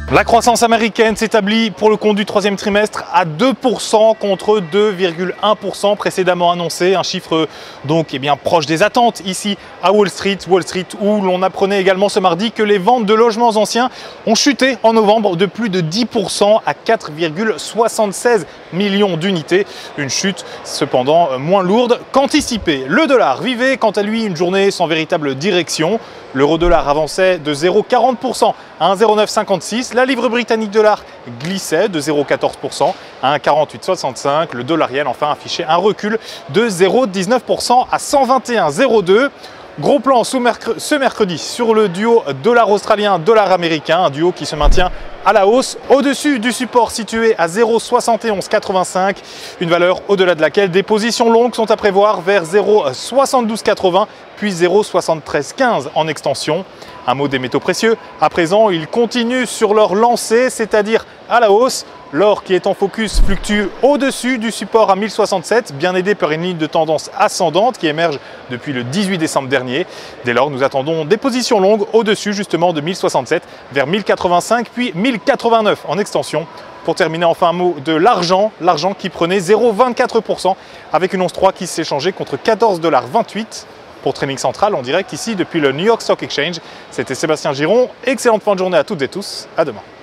La croissance américaine s'établit pour le compte du troisième trimestre à 2% contre 2,1% précédemment annoncé. Un chiffre donc proche des attentes ici à Wall Street où l'on apprenait également ce mardi que les ventes de logements anciens ont chuté en novembre de plus de 10% à 4,76 millions d'unités. Une chute cependant moins lourde qu'anticipée. Le dollar vivait quant à lui une journée sans véritable direction. L'euro-dollar avançait de 0,40% à 1,0956. La livre britannique dollar glissait de 0,14% à 1,4865. Le dollar yen enfin affichait un recul de 0,19% à 121,02. Gros plan ce mercredi sur le duo dollar australien, dollar américain, un duo qui se maintient à la hausse au-dessus du support situé à 0,7185, une valeur au-delà de laquelle des positions longues sont à prévoir vers 0,7280 puis 0,7315 en extension. Un mot des métaux précieux. À présent, ils continuent sur leur lancée, c'est-à-dire à la hausse. L'or qui est en focus fluctue au-dessus du support à 1067, bien aidé par une ligne de tendance ascendante qui émerge depuis le 18 décembre dernier. Dès lors, nous attendons des positions longues au-dessus justement de 1067 vers 1085 puis 1089 en extension. Pour terminer, enfin un mot de l'argent qui prenait 0,24% avec une once 3 qui s'échangeait contre 14,28 $. Pour Training Central en direct ici depuis le New York Stock Exchange, c'était Sébastien Giron. Excellente fin de journée à toutes et tous. À demain.